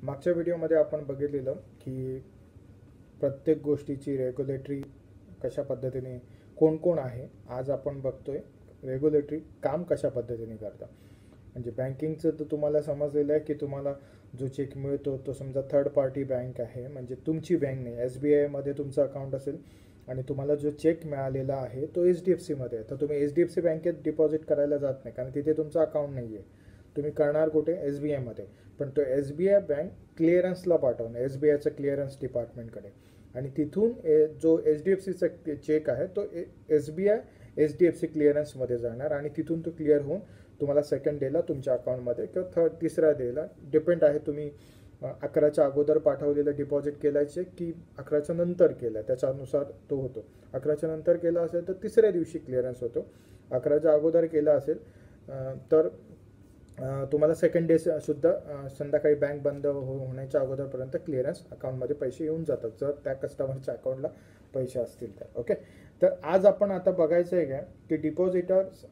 मागच्या व्हिडिओमध्ये आपण बघितलेलं की प्रत्येक गोष्टीची रेग्युलेटरी कशा पद्धतीने कोण कोण आहे. आज आपण बघतोय रेग्युलेटरी काम कशा पद्धतीने करतं. म्हणजे बँकिंगचं तर तुम्हाला समजलेलं आहे की तुम्हाला जो चेक मिळतो तो समजा थर्ड पार्टी बँक आहे, म्हणजे तुमची बँक नाही. SBIमध्ये तुमचं अकाउंट असेल आणि तुम्हाला जो चेक मिळालेला आहे तो HDFCमध्ये आहे, तर तुम्ही HDFC बँकेत डिपॉझिट करायला जात नाही, कारण तिथे तुमचं अकाउंट नाही आहे. तुम्ही करणार कुठे? SBIमध्ये. पण तो SBI बँक क्लिअरन्सला पाठवणार, SBIचं क्लिअरन्स डिपार्टमेंटकडे, आणि तिथून जो HDFCचा चेक आहे तो SBI HDFC क्लिअरन्समध्ये जाणार आणि तिथून तो क्लिअर होऊन तुम्हाला सेकंड डेला तुमच्या अकाउंटमध्ये किंवा तिसऱ्या डेला डिपेंड आहे तुम्ही 11च्या अगोदर पाठवलेलं डिपॉझिट केलायचे की 11च्या नंतर केलं, त्याच्यानुसार तो होतो. 11च्या नंतर केला असेल तर तिसऱ्या दिवशी क्लिअरन्स होतो. 11च्या अगोदर केला असेल तर तुम्हाला सेकंड डे सुद्धा संध्याकाळी बँक बंद होण्याच्या अगोदरपर्यंत क्लिअरन्स अकाउंटमध्ये पैसे येऊन जातात, जर त्या कस्टमरच्या अकाउंटला पैसे असतील तर. ओके, तर आज आपण आता बघायचं आहे का की डिपॉझिटर्स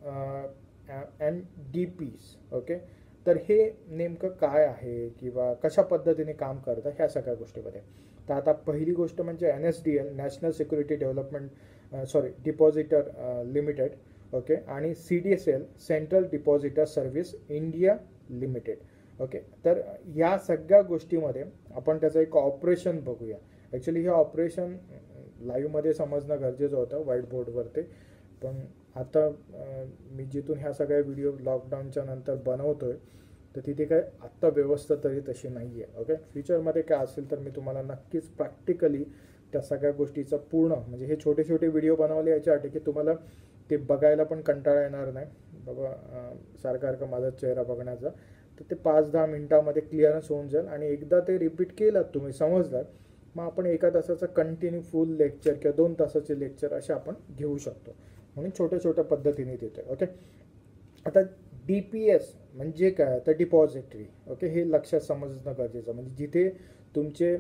अँड DPs. ओके, तर हे नेमकं काय आहे किंवा कशा पद्धतीने काम करतं ह्या सगळ्या गोष्टीमध्ये. तर आता पहिली गोष्ट म्हणजे NSDL, national security development depositor limited. Okay, आणि CDSL, central depositor service India limited. Okay, तर या सगळ्या गोष्टीमध्ये आपण त्याचं एक ऑपरेशन बघूया. ॲक्च्युली हे ऑपरेशन लाईव्हमध्ये समजणं गरजेचं होतं व्हाईट बोर्डवरती, पण आता मी जिथून ह्या सगळ्या व्हिडिओ लॉकडाऊनच्या नंतर बनवतोय तर तिथे काय आत्ता व्यवस्था तरी तशी नाही आहे. ओके, फ्युचरमध्ये काय असेल तर मी तुम्हाला नक्कीच प्रॅक्टिकली त्या सगळ्या गोष्टीचा पूर्ण, म्हणजे हे छोटे छोटे व्हिडिओ बनवले याच्यासाठी की तुम्हाला ते बघायला पण कंटाळा येणार नाही. बाबा सारखं माझा चेहरा बघण्याचा, तर ते 5-10 मिनटामध्ये क्लिअरन्स होऊन जाईल. आणि एकदा ते रिपीट केलं तुम्ही समजलं, मग आपण 1 तासाचं कंटिन्यू फुल लेक्चर किंवा 2 तासाचे लेक्चर असे आपण घेऊ शकतो, म्हणून छोट्या छोट्या पद्धतीने देतोय. ओके, आता DPS म्हणजे काय तर डिपॉझिटरी. ओके, हे लक्षात समजणं गरजेचं. म्हणजे जिथे तुमचे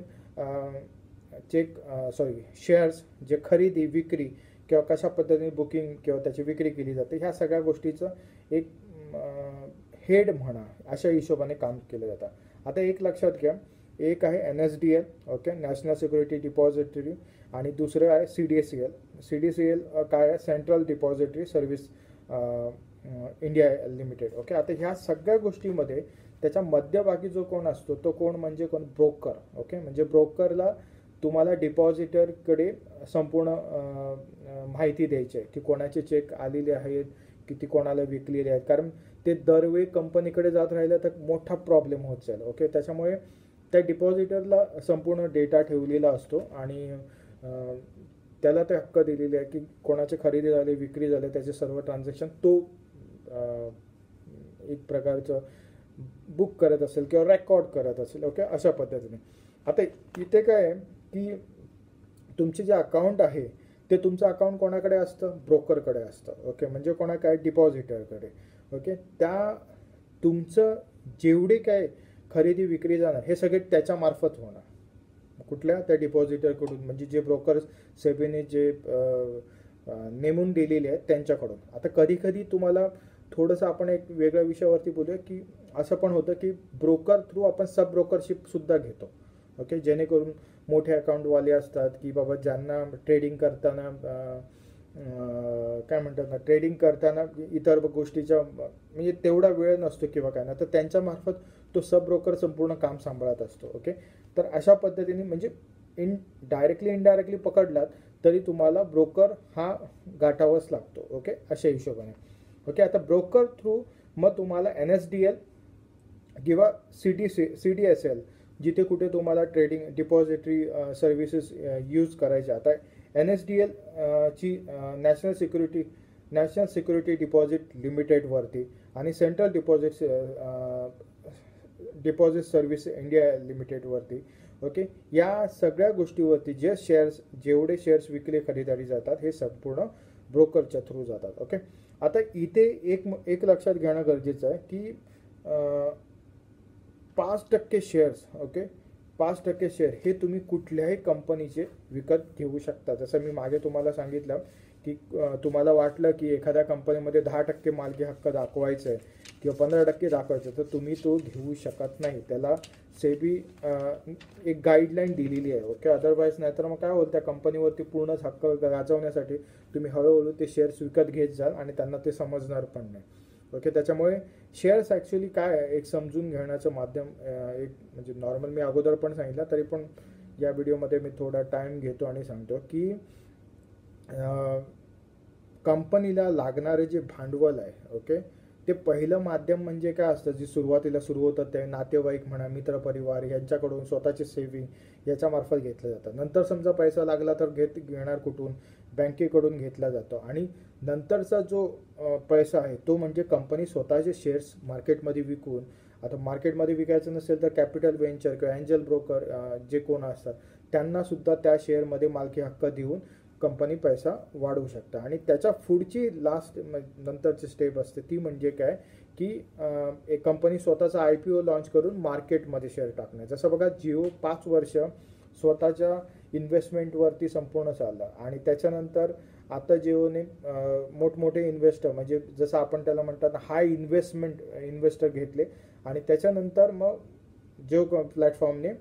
शेअर्स जे खरेदी विक्री किंवा कशा पद्धतीने बुकिंग किंवा त्याची विक्री केली जाते, ह्या सगळ्या गोष्टीचं एक हेड म्हणा अशा हिशोबाने काम केलं जातं. आता एक लक्षात घ्या, एक आहे NSDL, okay, national security depository, आणि दुसरं आहे CDSL काय आहे, central depository service India limited. Okay, आता ह्या सगळ्या गोष्टीमध्ये त्याच्या मध्यभागी जो कोण असतो तो कोण म्हणजे कोण? ब्रोकर. ओके, म्हणजे ब्रोकरला तुम्हाला डिपॉझिटरकडे संपूर्ण माहिती द्यायची आहे की कोणाचे चेक आलेले आहेत, किती कोणाला विकलेले आहेत, कारण ते दरवेळी कंपनीकडे जात राहिलं तर मोठा प्रॉब्लेम होत जाईल. ओके, त्याच्यामुळे त्या डिपॉझिटरला संपूर्ण डेटा ठेवलेला असतो आणि त्याला ते हक्क दिलेले आहे की कोणाचे खरेदी झाले, विक्री झाले, त्याचे सर्व ट्रान्झॅक्शन तो एक प्रकारचं बुक करत असेल किंवा रेकॉर्ड करत असेल. ओके, अशा पद्धतीने. आता इथे काय आहे की तुमचे जे अकाउंट आहे ते तुमचं अकाउंट कोणाकडे असतं? ब्रोकरकडे असतं. ओके, म्हणजे कोणाकडे? डिपॉझिटरकडे. ओके, त्या तुमचं जेवढे काय खरेदी विक्री जाणार हे सगळे त्याच्यामार्फत होणार. कुठल्या? त्या डिपॉझिटरकडून, म्हणजे जे ब्रोकर्स सेबीने जे नेमून दिलेले आहेत त्यांच्याकडून. आता कधी कधी तुम्हाला थोडंसं आपण एक वेगळ्या विषयावरती बोलूया की असं पण होतं की ब्रोकर थ्रू आपण सब ब्रोकरशिप सुद्धा घेतो. ओके, जेणेकरून मोठे अकाउंटवाले असतात की बाबा ज्यांना ट्रेडिंग करताना काय म्हणतात ना, ट्रेडिंग करताना इतर गोष्टीच्या म्हणजे तेवढा वेळ नसतो किंवा काय ना, तर त्यांच्यामार्फत तो सब ब्रोकर संपूर्ण काम सांभाळत असतो. ओके, तर अशा पद्धतीने म्हणजे डायरेक्टली इनडायरेक्टली पकडलात तरी तुम्हाला ब्रोकर हा गाठावाच लागतो. ओके, अशा हिशोबाने. ओके, आता ब्रोकर थ्रू मग तुम्हाला NSDL किंवा CDSL जिथे कुठे तुम्हाला ट्रेडिंग डिपॉझिटरी सर्व्हिसेस यूज करायचे. आता NSDL ची नॅशनल सिक्युरिटी डिपॉझिट लिमिटेडवरती आणि सेंट्रल डिपॉझिट सर्व्हिस इंडिया लिमिटेडवरती. ओके, या सगळ्या गोष्टीवरती जेवढे शेअर्स विकले खरेदी जातात हे संपूर्ण ब्रोकरच्या थ्रू जातात. ओके, आता इथे एक लक्षात घेणं गरजेचं आहे की 5% शेअर्स, ओके, 5% शेअर हे तुम्ही कुठल्याही कंपनीचे विकत घेऊ शकता. जसं मी मागे तुम्हाला सांगितलं की तुम्हाला वाटलं की एखाद्या कंपनीमध्ये 10% मालकी हक्क दाखवायचा आहे किंवा 15% दाखवायचं, तर तुम्ही तो घेऊ शकत नाही. त्याला सेबी एक गाईडलाईन दिलेली आहे. ओके, अदरवाईज नाहीतर मग काय होईल, त्या कंपनीवरती पूर्णच हक्क गाजवण्यासाठी तुम्ही हळूहळू ते शेअर्स विकत घेत जाल आणि त्यांना ते समजणार पण नाही. ओके, त्याच्यामुळे शेअर्स ॲक्च्युली काय आहे एक समजून घेण्याचं माध्यम, एक म्हणजे नॉर्मल मी अगोदर पण सांगितलं, तरी पण या व्हिडिओमध्ये मी थोडा टाईम घेतो आणि सांगतो की कंपनीला लागणारे जे भांडवल आहे, ओके, ते पहिलं माध्यम म्हणजे काय असतं, जी सुरुवातीला सुरू होतं ते नातेवाईक म्हणा, मित्रपरिवार यांच्याकडून, स्वतःचे सेव्हिंग याच्यामार्फत घेतलं जातं. नंतर समजा पैसा लागला तर घेणार कुठून, बँकेकडून घेतला जातो. आणि नंतरचा जो पैसा आहे तो म्हणजे कंपनी स्वतःचे शेअर्स मार्केटमध्ये विकून, आता मार्केटमध्ये विकायचं नसेल तर कॅपिटल व्हेंचर किंवा एंजल ब्रोकर जे कोण असतात त्यांनासुद्धा त्या शेअरमध्ये मालकी हक्क देऊन कंपनी पैसा वाढवू शकता. आणि त्याच्या पुढची लास्ट नंतरची स्टेप असते ती म्हणजे काय की एक कंपनी स्वतःचा IPO लॉन्च करून मार्केटमध्ये शेअर टाकणे. जसं बघा जिओ 5 वर्ष स्वतःच्या इन्व्हेस्टमेंटवरती संपूर्ण चाललं आणि त्याच्यानंतर आता जिओने मोठमोठे इन्व्हेस्टर म्हणजे जसं आपण त्याला म्हणतात हाय इन्व्हेस्टर घेतले आणि त्याच्यानंतर मग जिओ प्लॅटफॉर्मने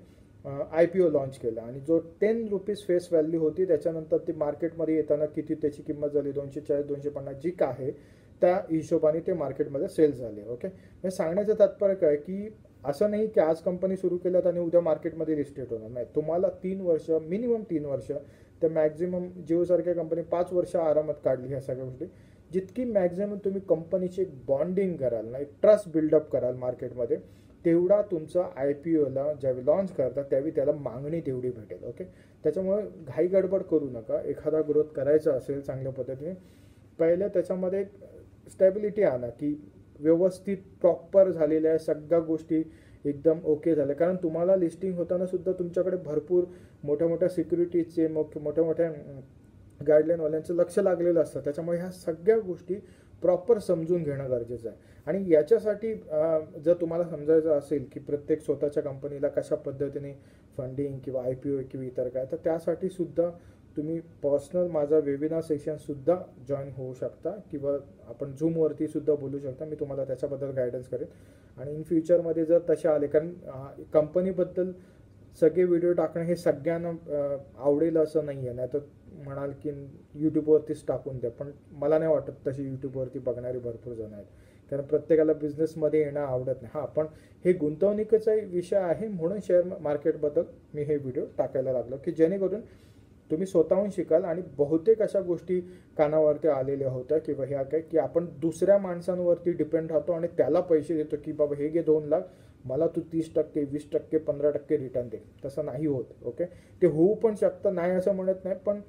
IPO लॉन्च केला आणि जो 10 रुपीज फेस व्हॅल्यू होती त्याच्यानंतर ती मार्केटमध्ये येताना किती त्याची किंमत झाली 240-250 जी काय आहे त्या हिशोबाने ते मार्केटमध्ये सेल झाले. ओके, हे सांगण्याचं तात्पर्य काय की असं नाही की आज कंपनी सुरू केल्यात आणि उद्या मार्केटमध्ये लिस्टेड होणार नाही. तुम्हाला 3 वर्ष, मिनिमम 3 वर्ष, तर मॅक्झिमम जिओसारख्या कंपनी 5 वर्ष आरामात काढली ह्या सगळ्या गोष्टी. जितकी मॅक्झिमम तुम्ही कंपनीची एक बॉन्डिंग कराल ना, एक ट्रस्ट बिल्डअप कराल मार्केटमध्ये, तेवढा तुमचा IPOला ज्यावेळी लॉन्च करता त्यावेळी त्याला मागणी तेवढी भेटेल. ओके, त्याच्यामुळे घाई गडबड करू नका. एखादा ग्रोथ करायचा असेल चांगल्या पद्धतीने, पहिले त्याच्यामध्ये स्टॅबिलिटी आणा की व्यवस्थित प्रॉपर झालेल्या सगळ्या गोष्टी एकदम ओके झाल्या. कारण तुम्हाला लिस्टिंग होताना सुद्धा तुमच्याकडे भरपूर मोठ्या मोठ्या सिक्युरिटीजचे मोठ्या मोठ्या गाईडलाईनवाल्यांचं लक्ष लागलेलं असतं. त्याच्यामुळे ह्या सगळ्या गोष्टी प्रॉपर समजून घेणं गरजेचं आहे. आणि याच्यासाठी जर तुम्हाला समजायचं असेल की प्रत्येक स्वतःच्या कंपनीला कशा पद्धतीने फंडिंग किंवा IPO किंवा इतर काय, तर त्यासाठी सुद्धा तुम्ही पर्सनल माझा वेबिनार सेशनसुद्धा जॉईन होऊ शकता किंवा आपण झूमवरती सुद्धा बोलू शकता. मी तुम्हाला त्याच्याबद्दल गायडन्स करेन. आणि इन फ्युचरमध्ये जर तसे आले, कारण कंपनीबद्दल सगळे व्हिडिओ टाकणं हे सगळ्यांना आवडेल असं नाही आहे. नाही तर म्हणाल की यूट्यूबवरतीच टाकून द्या, पण मला नाही वाटत तशी यूट्यूबवरती बघणारे भरपूर जण आहेत. कारण प्रत्येकाला बिझनेसमध्ये येणं आवडत नाही. हां, पण हे गुंतवणुकीचा विषय आहे म्हणून शेअर मार्केटबद्दल मी हे व्हिडिओ टाकायला लागलो की जेणेकरून तुम्ही स्वतःहून शिकाल. आणि बहुतेक अशा गोष्टी कानावरती आलेल्या होत्या किंवा ह्या काय की आपण दुसऱ्या माणसांवरती डिपेंड राहतो आणि त्याला पैसे देतो की बाबा हे घे 2 लाख, मला तू 30%, 20%, 15% रिटर्न दे. तसं नाही होत. ओके, ते होऊ पण शकतं, नाही असं म्हणत नाही, पण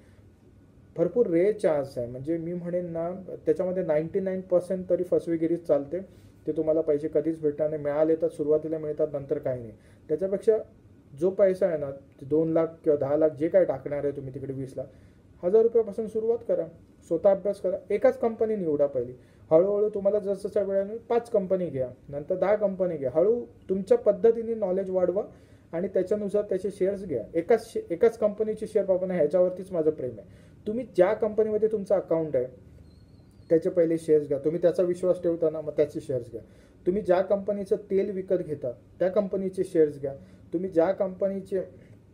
भरपूर रेअर चान्स आहे. म्हणजे मी म्हणेन ना त्याच्यामध्ये 99% तरी फसवेगिरीच चालते. ते तुम्हाला पैसे कधीच भेटणार नाही. मिळाले तर सुरुवातीला मिळतात, नंतर काही नाही. त्याच्यापेक्षा जो पैसा आहे ना, 2 लाख किंवा 10 लाख जे काय टाकणार आहे तुम्ही तिकडे 20 लाख, 1000 रुपयापासून सुरुवात करा. स्वतः अभ्यास करा. एकाच कंपनी निवडा पहिली. हळूहळू तुम्हाला जसच्या वेळेने 5 कंपनी घ्या, नंतर 10 कंपनी घ्या. हळू तुमच्या पद्धतीने नॉलेज वाढवा आणि त्याच्यानुसार त्याचे शेअर्स घ्या. एकाच कंपनीचे शेअर बाबा ह्याच्यावरतीच माझं प्रेम आहे. तुम्ही ज्या कंपनीमध्ये तुमचं अकाउंट आहे त्याचे पहिले शेअर्स घ्या. तुम्ही त्याचा विश्वास ठेवताना मग त्याचे शेअर्स घ्या. तुम्ही ज्या कंपनीचं तेल विकत घेता त्या कंपनीचे शेअर्स घ्या. तुम्ही ज्या कंपनीचे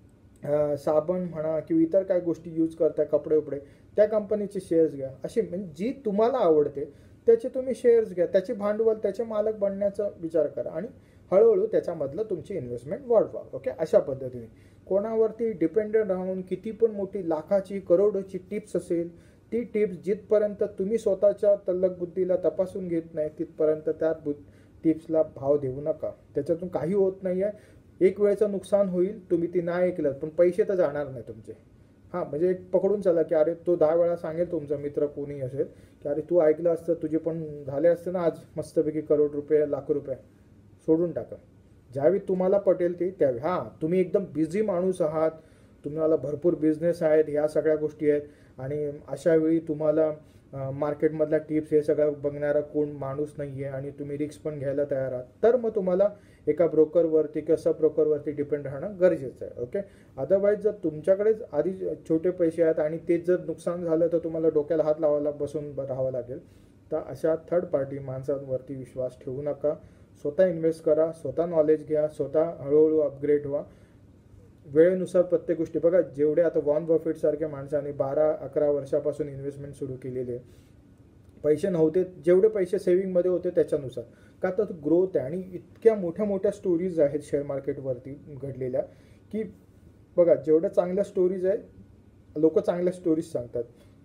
साबण म्हणा किंवा इतर काय गोष्टी यूज करता, कपडे उपडे, त्या कंपनीचे शेअर्स घ्या. अशी म्हणजे जी तुम्हाला आवडते त्याचे तुम्ही शेअर्स घ्या. त्याचे भांडवल, त्याचे मालक बनण्याचा विचार करा आणि हळूहळू त्याच्यामधलं तुमची इन्व्हेस्टमेंट वाढवा. ओके, अशा पद्धतीने कोणावरती डिपेंडेंट राहून किती पण मोठी लाखाची करोडोची टिप्स असेल, ती टिप्स जिथपर्यंत तुम्ही स्वतःच्या तल्लक बुद्धीला तपासून घेत नाही तिथपर्यंत त्या टिप्सला भाव देऊ नका. त्याच्यातून काही होत नाही आहे. एक वेळेचं नुकसान होईल, तुम्ही ती नाही ऐकलं पण पैसे तर जाणार नाही तुमचे. हां, म्हणजे एक पकडून चला की अरे तो 10 वेळा सांगेल तुमचा मित्र कोणी असेल की अरे तू ऐकलं असतं, तुझे पण झाले असते ना आज मस्तपैकी करोड रुपये, लाख रुपये. सोडून टाका. ज्यावेळी तुम्हाला पटेल ते त्यावेळी. हां, तुम्ही एकदम बिझी माणूस आहात, तुम्हाला भरपूर बिझनेस आहेत, ह्या सगळ्या गोष्टी आहेत आणि अशा वेळी तुम्हाला मार्केटमधल्या टिप्स हे सगळं बघणारा कोण माणूस नाही आहे आणि तुम्ही रिस्क पण घ्यायला तयार आहात, तर मग तुम्हाला एका ब्रोकरवरती किंवा सब ब्रोकरवरती डिपेंड राहणं गरजेचं आहे. ओके. अदरवाईज जर तुमच्याकडेच आधी छोटे पैसे आहेत आणि तेच जर नुकसान झालं तर तुम्हाला डोक्याला हात लावायला बसून राहावं लागेल. तर अशा थर्ड पार्टी माणसांवरती विश्वास ठेवू नका. स्वतः इन्व्हेस्ट करा, स्वतः नॉलेज घ्या, स्वतः हळूहळू अपग्रेड व्हा. वेळेनुसार प्रत्येक गोष्टी बघा. जेवढे आता वॉर्न बफेट सारख्या माणसाने 12-11 वर्षापासून इन्व्हेस्टमेंट सुरू केलेली आहे. पैसे नव्हते, जेवढे पैसे सेव्हिंगमध्ये होते त्याच्यानुसार, का तर ग्रोथ आहे आणि इतक्या मोठ्या मोठ्या स्टोरीज आहेत शेअर मार्केटवरती घडलेल्या की बघा, जेवढ्या चांगल्या स्टोरीज आहेत लोक चांगल्या स्टोरीज सांगतात,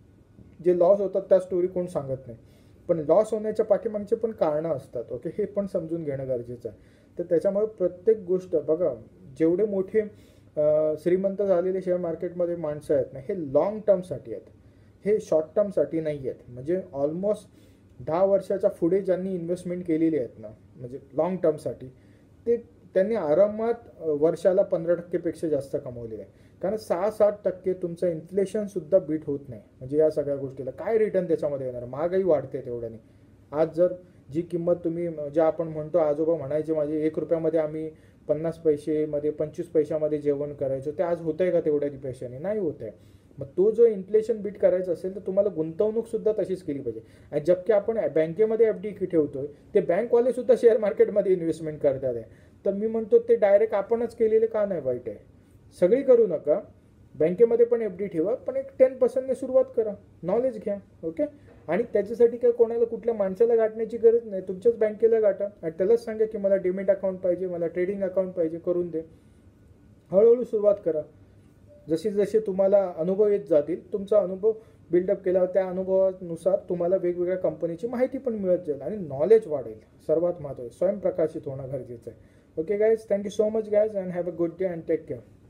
जे लॉस होतात त्या स्टोरी कोण सांगत नाही. पण लॉस होण्याच्या पाठीमागचे पण कारणं असतात. ओके. हे पण समजून घेणं गरजेचं आहे. तर त्याच्यामुळे प्रत्येक गोष्ट बघा, जेवढे मोठे श्रीमंत झालेले शेअर मार्केटमध्ये माणसं आहेत ना, हे लॉंग टर्मसाठी आहेत, हे शॉर्ट टर्मसाठी नाही आहेत. म्हणजे ऑलमोस्ट 10 वर्षाच्या पुढे ज्यांनी इन्व्हेस्टमेंट केलेली आहेत ना, म्हणजे लॉंग टर्मसाठी, त्यांनी आरामात वर्षाला 15% पेक्षा जास्त कमवलेलं आहे. कारण 6-7% तुमचं इन्फ्लेशनसुद्धा बीट होत नाही. म्हणजे या सगळ्या गोष्टीला काय रिटर्न त्याच्यामध्ये येणार? महागाई वाढते तेवढ्याने. आज जर जी किंमत तुम्ही, जे आपण म्हणतो, आजोबा म्हणायचे माझे 1 रुपयामध्ये आम्ही 50 पैसेमध्ये 25 पैशामध्ये जेवण करायचो, ते आज होतंय का तेवढ्या पैशाने? नाही होत आहे. मग तो जो इन्फ्लेशन बीट करायचा असेल तर तुम्हाला गुंतवणूकसुद्धा तशीच केली पाहिजे. आणि जबकि आपण बँकेमध्ये FD ठेवतोय, ते बँकवाले सुद्धा शेअर मार्केटमध्ये इन्व्हेस्टमेंट करतात आहे. तर मी म्हणतो ते डायरेक्ट आपणच केलेले का नाही वाईट आहे? सगळी करू नका, बँकेमध्ये पण FD ठेवा, पण एक 10% सुरुवात करा, नॉलेज घ्या. ओके. आणि त्याच्यासाठी काय कोणाला कुठल्या माणसाला गाठण्याची गरज नाही, तुमच्याच बँकेला गाठा आणि त्यालाच सांगा की मला डिमेट अकाउंट पाहिजे, मला ट्रेडिंग अकाउंट पाहिजे, करून दे. हळूहळू सुरुवात करा. जसे जसे तुम्हाला अनुभव येत जातील, तुमचा अनुभव बिल्डअप केल्यावर त्या अनुभवानुसार तुम्हाला वेगवेगळ्या कंपनीची माहिती पण मिळत जाईल आणि नॉलेज वाढेल. सर्वात महत्त्वाचं स्वयंप्रकाशित होणं गरजेचं आहे. Okay guys, thank you so much guys and have a good day and take care.